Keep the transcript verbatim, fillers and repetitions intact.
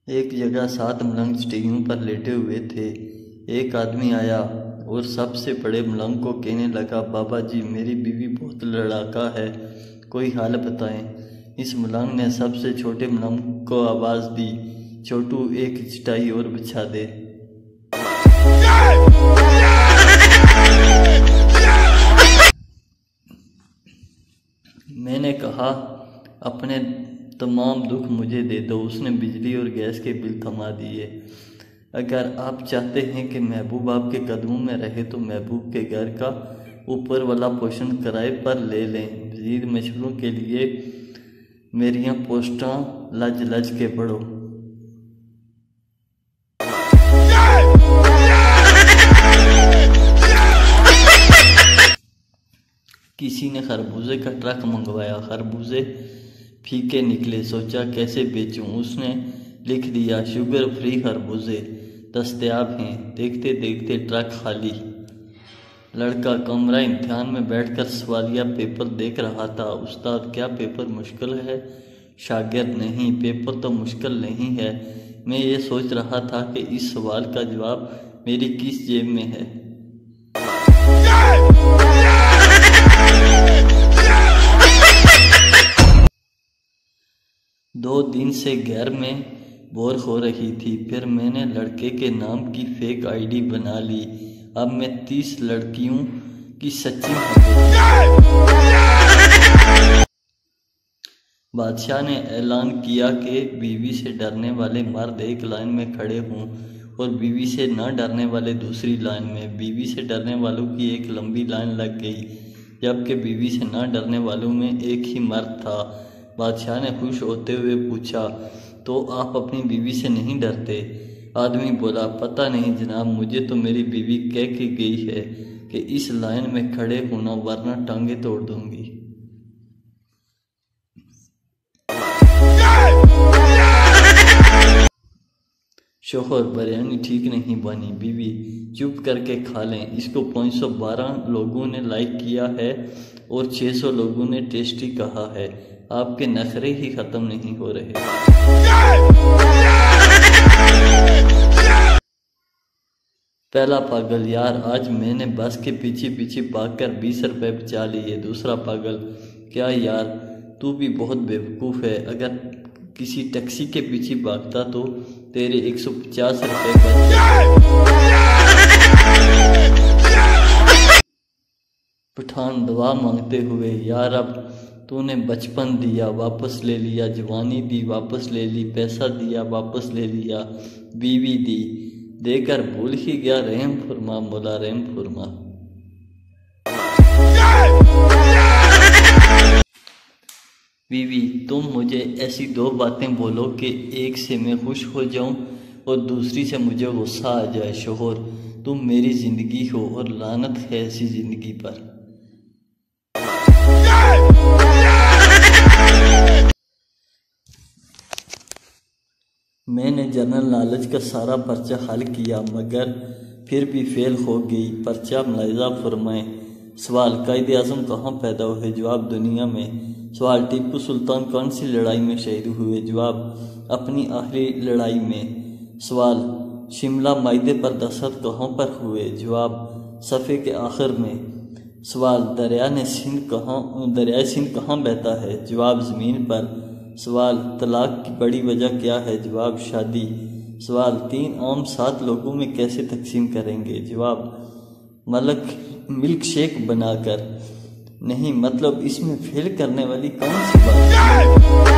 एक जगह सात मलंग स्टेजियों पर लेटे हुए थे। एक आदमी आया और सबसे बड़े मलंग को कहने लगा, बाबा जी, मेरी बीवी बहुत लड़ाका है, कोई हाल बताएं। इस मलंग ने सबसे छोटे मलंग को आवाज़ दी, छोटू एक चटाई और बिछा दे। मैंने कहा, अपने तमाम दुख मुझे दे दो। उसने बिजली और गैस के बिल थमा दिए। अगर आप चाहते हैं कि महबूब आपके कदमों में रहे तो महबूब के घर का ऊपर वाला पोर्शन किराए पर ले लें। मज़ीद मशवरों के लिए मेरियां पोस्टां लज लज के पढ़ो। किसी ने खरबूजे का ट्रक मंगवाया। खरबूजे फीके निकले। सोचा कैसे बेचूं। उसने लिख दिया, शुगर फ्री खरबूजे दस्तयाब हैं। देखते देखते ट्रक खाली। लड़का कमरा इम्तिहान में बैठकर सवालिया पेपर देख रहा था। उस्ताद, क्या पेपर मुश्किल है? शागिर्द, नहीं, पेपर तो मुश्किल नहीं है। मैं ये सोच रहा था कि इस सवाल का जवाब मेरी किस जेब में है। दो दिन से घर में बोर हो रही थी। फिर मैंने लड़के के नाम की फेक आईडी बना ली। अब मैं तीस लड़कियों की सच्ची बादशाह ने ऐलान किया कि बीवी से डरने वाले मर्द एक लाइन में खड़े हों और बीवी से न डरने वाले दूसरी लाइन में। बीवी से डरने वालों की एक लंबी लाइन लग गई, जबकि बीवी से न डरने वालों में एक ही मर्द था। बादशाह ने खुश होते हुए पूछा, तो आप अपनी बीवी से नहीं डरते? आदमी बोला, पता नहीं जनाब, मुझे तो मेरी बीवी कह के गई है कि इस लाइन में खड़े होना वरना टांगे तोड़ दूंगी। शोहर, बिरयानी ठीक नहीं बनी। बीवी, चुप करके खा लें, इसको पाँच सौ बारह लोगों ने लाइक किया है और छह सौ लोगों ने टेस्टी कहा है। आपके नखरे ही खत्म नहीं हो रहे। पहला पागल, यार आज मैंने बस के पीछे पीछे भागकर बीस रुपए बचा लिए। दूसरा पागल, क्या यार तू भी बहुत बेवकूफ़ है, अगर किसी टैक्सी के पीछे भागता तो तेरे एक सौ पचास रुपये बच जाते। पठान दुआ मांगते हुए, यार अब तूने बचपन दिया वापस ले लिया, जवानी दी वापस ले ली, पैसा दिया वापस ले लिया, बीवी दी देकर भूल ही गया, रहम फरमा मौला रहम फरमा। बीवी, तुम मुझे ऐसी दो बातें बोलो कि एक से मैं खुश हो जाऊं और दूसरी से मुझे गुस्सा आ जाए। शोहर, तुम मेरी जिंदगी हो और लानत है ऐसी जिंदगी पर। मैंने जनरल नॉलेज का सारा पर्चा हल किया मगर फिर भी फेल हो गई। पर्चा मुलाहिजा फरमाएं। सवाल, कायदे आज़म कहाँ पैदा हुए? जवाब, दुनिया में। सवाल, टीपू सुल्तान कौन सी लड़ाई में शहीद हुए? जवाब, अपनी आखिरी लड़ाई में। सवाल, शिमला मायदे पर दस्तखत कहाँ पर हुए? जवाब, सफ़े के आखिर में। सवाल, दरिया ने सिंध कहाँ दरिया सिंध कहाँ बहता है? जवाब, ज़मीन पर। सवाल, तलाक की बड़ी वजह क्या है? जवाब, शादी। सवाल, तीन आम सात लोगों में कैसे तकसीम करेंगे? जवाब, मलक मिल्क शेक बनाकर। नहीं, मतलब इसमें फेल करने वाली कौन सी बात है?